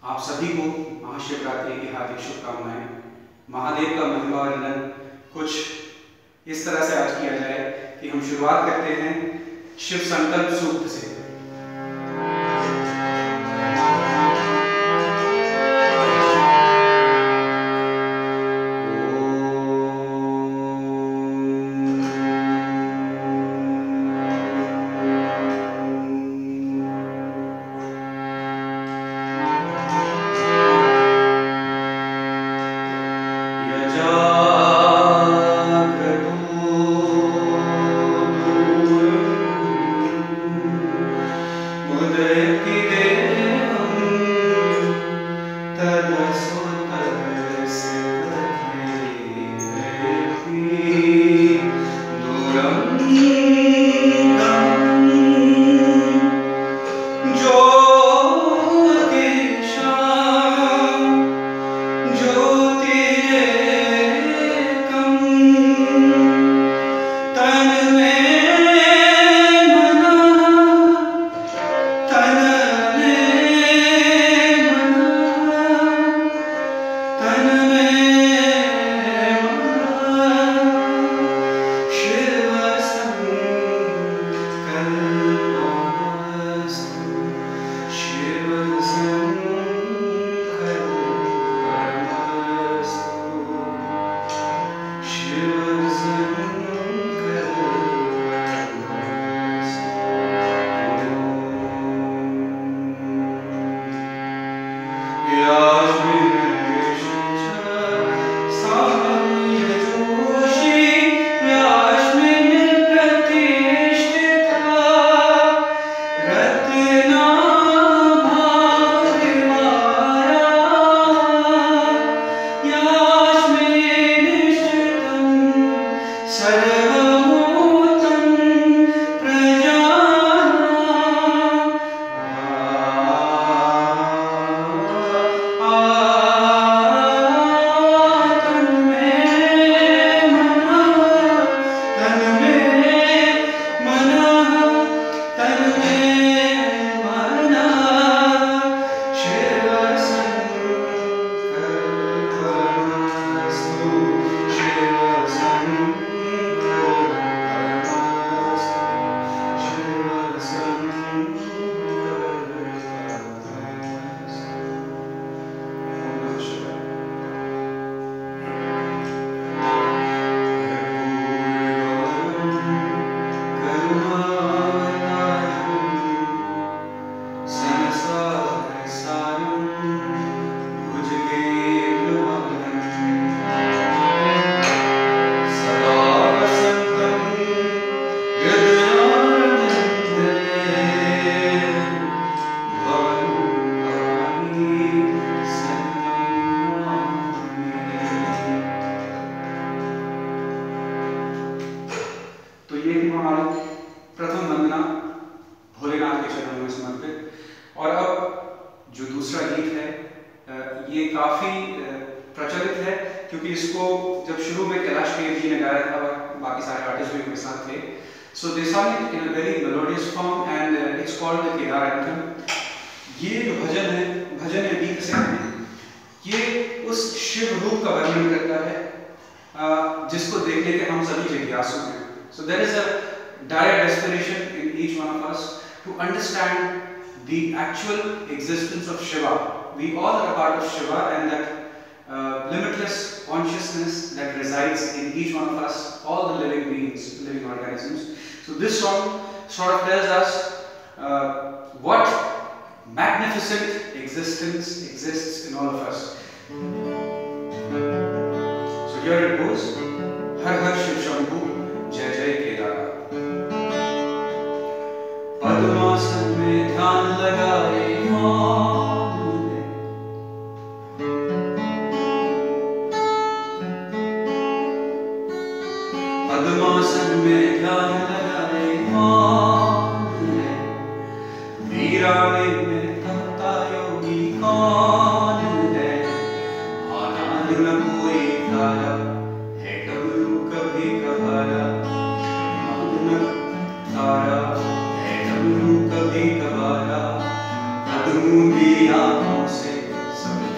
आप सभी को महाशिवरात्रि की हार्दिक शुभकामनाएं। महादेव का महिमा वर्णन कुछ इस तरह से आज किया जाए कि हम शुरुआत करते हैं शिव संकल्प सूक्त से। प्रथम वंदना भोलेनाथ के चरणों में समर्पित। और अब जो दूसरा गीत है ये काफी प्रचलित है क्योंकि इसको जब शुरू में कैलाश खेर जी ने गाया था और बाकी सारे आर्टिस्ट भी उनके साथ थे। सो दे sang it in a very melodious form and it's called the Kedar anthem। ये जो भजन है गीत से ये उस शिव रूप का वर्णन करता है जिसको देखने के हम सभी जिज्ञासु हैं। So there is a direct aspiration in each one of us to understand the actual existence of Shiva. We all are a part of Shiva and that limitless consciousness that resides in each one of us, all the living beings, living organisms. So this song sort of tells us what magnificent existence exists in all of us. So here it goes. Har Har Shiv Shambhu, जय जय केदारा। पद्मासन में ध्यान लगाए पद्मासन में ध्यान लगाए वीराने में तपता योगी कौन है। आनंद न कोई तारा है डमरू कभी कभारा। तारा है डमरू कभी कभारा। कदमूंगी आंखों से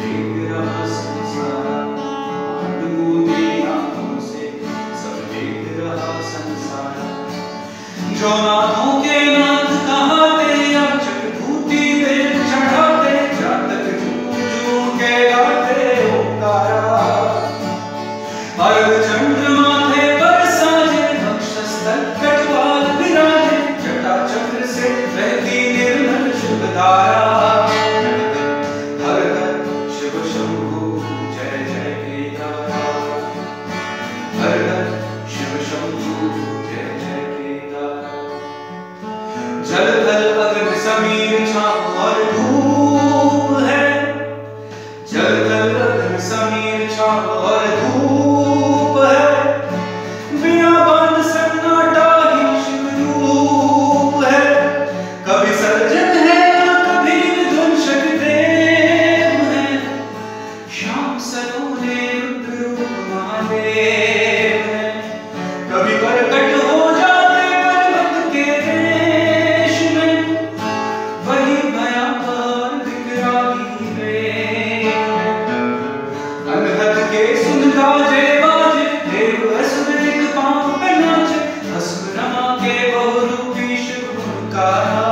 देख रहा संसार, मूंदी आंखों से सब देख रहा संसार। जो नाथों के नाथ कहाते याचक भूति बेल चढ़ाते, जातक झूम के गाते ओंकारा। अर्ध चंद्र माथे पर साजे, वक्षस्थल कटवाल विराजे, जटा चक्र से बहती निर्मल शुभ धारा। हर हर शिव शंभु जय जय केदारा, हर हर शिव शंभु जय जय केदारा। जल थल अग्नि समीर छाँव और धूप है, जल थल अग्नि समीर छाँव और धूप है। बियाबान सन्नाटा ही शिव रूप है, कभी सर्जन है कभी विध्वंसक देव है। श्याम सलोने रुद्र रूप महादेव है, कभी प्रकट हो जाते पर्वत के देश में, वही भयावह विकराली वेग में। अनहद के सुन गाजे बाजे, देव असुर एक पांव पे नाचे, भस्म रमा के बहुरूपी शिव हुंकारा।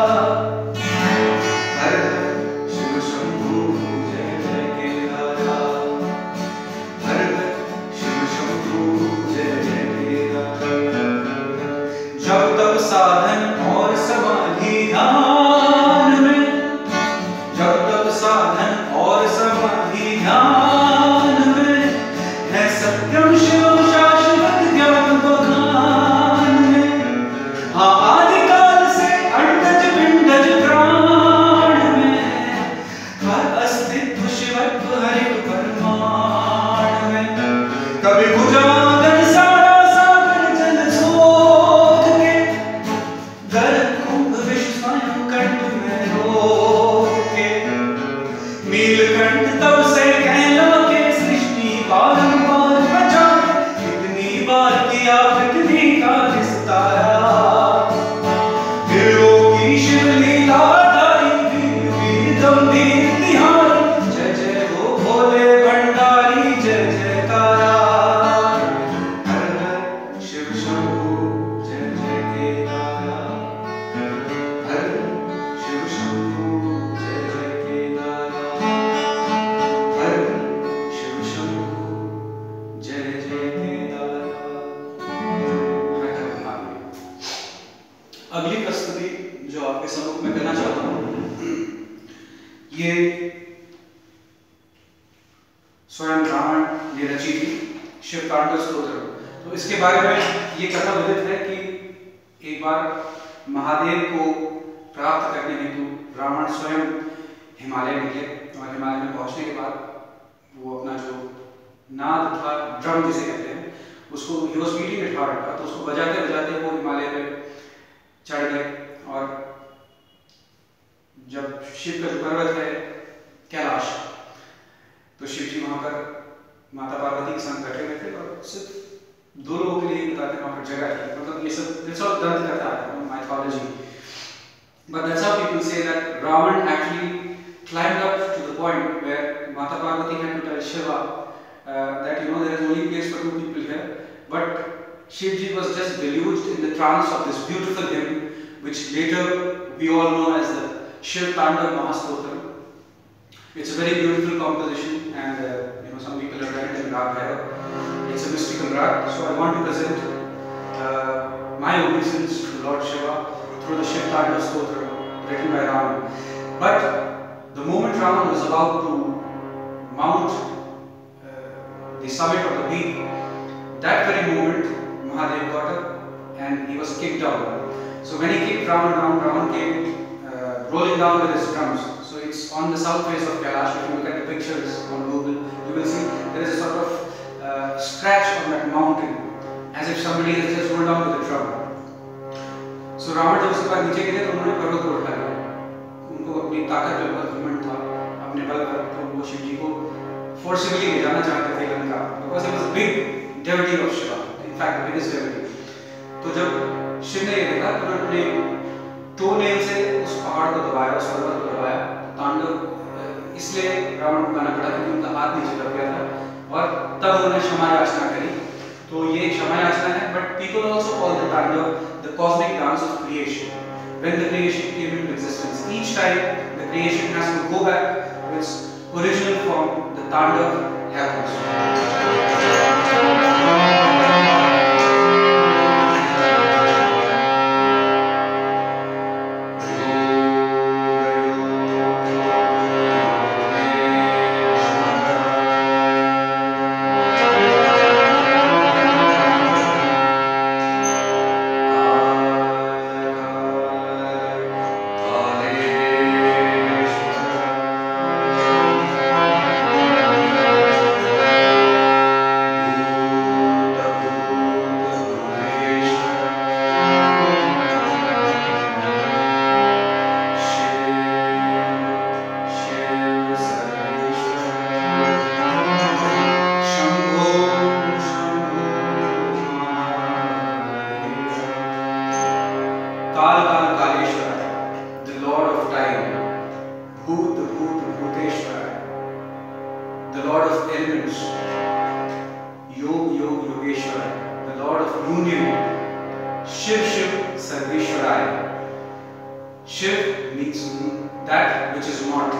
हर हर शिव शंभु जय जय केदारा, हर हर शिव शंभु जय जय केदारा। जब तब साधन और समाधि ध्यान में, जब तब साधन और समाधि ध्यान में, है सत्यम शिवम शाश्वत ज्ञान बखान में। हाँ आदिकाल से अंडज पिंडज प्राण में, हर अस्तित्व शिवत्व हरि परमाण में। कभी भुजागन सारा सागर जल सोख के, गर्भ कुंभ विश्व स्वयं कंठ में रोक के। नीलकंठ तब से कहला के सृष्टि बारंबार बचा, कितनी बार किया पृथ्वी का विस्तारा। त्रिलोकी शिव लीला धारी, वीर वीर गंभीर तिहारी, जय जय हो भोले भंडारी जय जयकारा। हर हर शिव शंभु जय जय केदारा, हर शिव शंभु जय जय केदारा, हर शिव शंभु जय जय केदारा। हर हर महादेव। अगली प्रस्तुति जो आपके सम्मुख में करना चाहता हूँ, ये स्वयं रावण ने रची थी, शिव तांडव स्तोत्र। तो इसके बारे में ये कथा विदित है कि एक बार महादेव को प्राप्त करने हेतु रावण स्वयं हिमालय निकले, और हिमालय में पहुंचने के बाद वो अपना जो नाद था, ड्रम जिसे कहते हैं, उसको ही वाज बीटिंग इट हार्ड, तो उसको बजाते बजाते वो हिमालय पे चढ़ गए। और जब शिव का जो पर्वत है कैलाश, तो शिव जी वहां पर माता पार्वती के संग बैठे हुए थे, और सिर्फ दो लोगों के लिए बताते वहां पर जगह थी। मतलब ये सब दिस ऑल दंत कथा है, mythology, but that's how people say that Ravan actually climbed up to the point where Mata Parvati had to tell Shiva that there is only place for two people here, but Shivji was just deluged in the trance of this beautiful hymn, which later we all know as the Shiv Tandav Mahastotra. It's a very beautiful composition, and some people have read it in Rag Bhairav. It's a mystical rag, so I want to present my obeisance to Lord Shiva through the Shiv Tandav Stotra written by Ravan. But the moment Ravan was about to mount the summit of the peak, that very moment Mahadev got up and he was kicked down. So when he kicked Ravan down, Ravan came rolling down with his drums. So it's on the south face of Kailash. If you look at the pictures on Google, you will see there is a sort of scratch on that mountain, as if somebody has just rolled down with a drum. So Ravan जब उसके बाद नीचे गिरे तो उन्होंने पर्वत को उठा लिया। उनको अपनी ताकत पे बहुत घमंड था, अपने बल पर, तो वो शिव जी को फोर्सिबली ले जाना चाहते थे Lanka, because he was a big devotee of Shiva, in fact the biggest devotee. तो जब शिव ने ये देखा तो उन्होंने अपने टो नेल से उस पहाड़ को दबाया, उस पर्वत को दबाया। तांडव इसलिए रावण को गाना पड़ा क्योंकि उनका हाथ नीचे दब गया था और तब उन्होंने क्षमा याचना करी। तो ये क्षमा याचना है, but people also call the Tandav the cosmic dance of creation. When the creation came into existence, each time the creation has to go back to its original form. The Tandav happens. The Lord of elements, Yog Yog Yogeshwara, the Lord of union, Shiv Shiv Sarveshwaraya. Shiv means that which is not.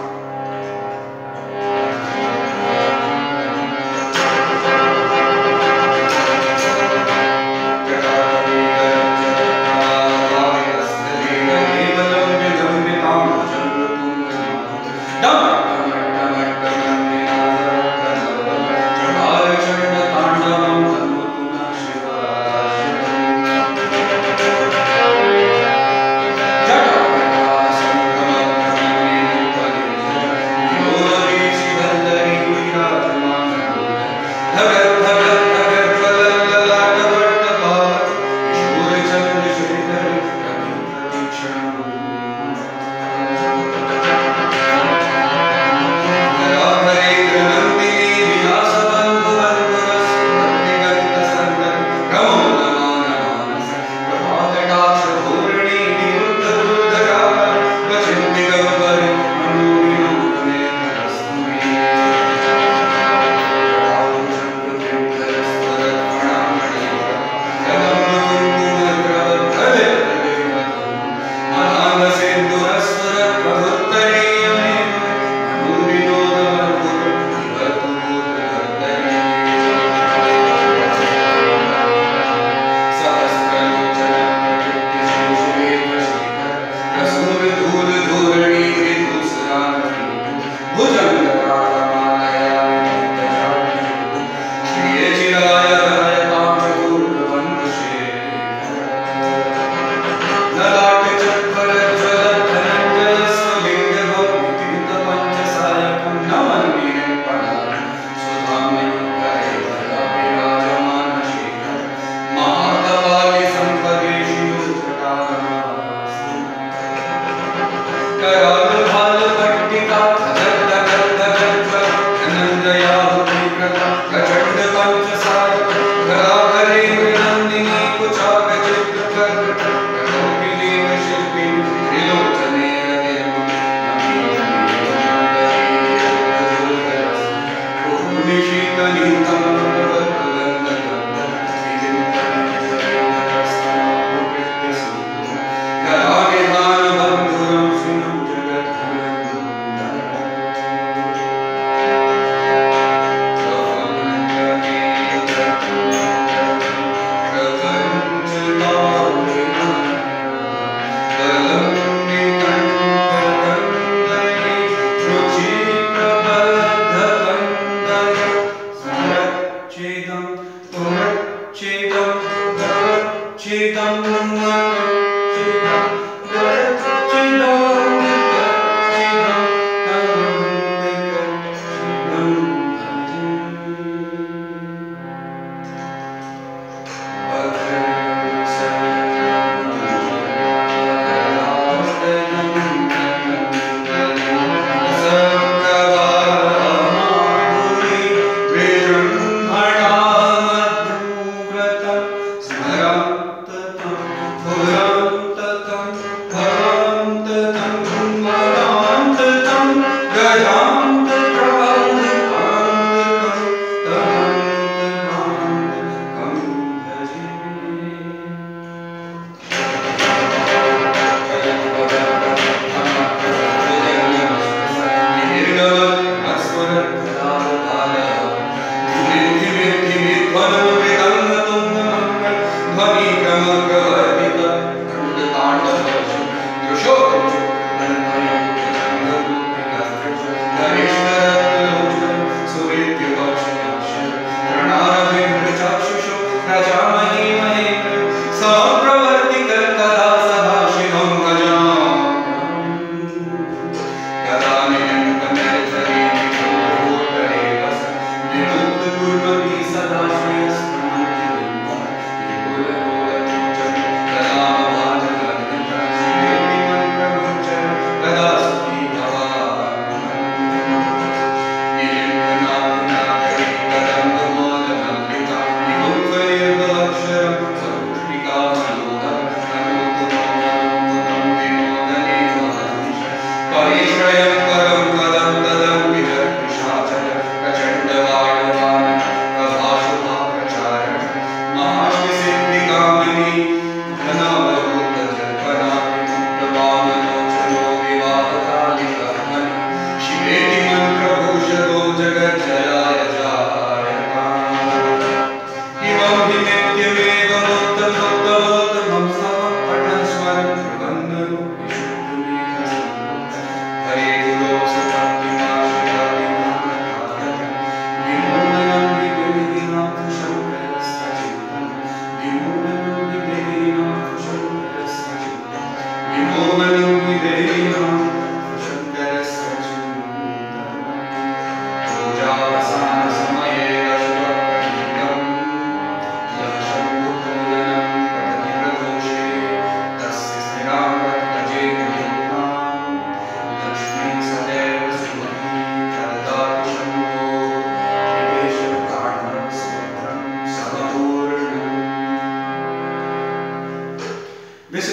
दैवसानसं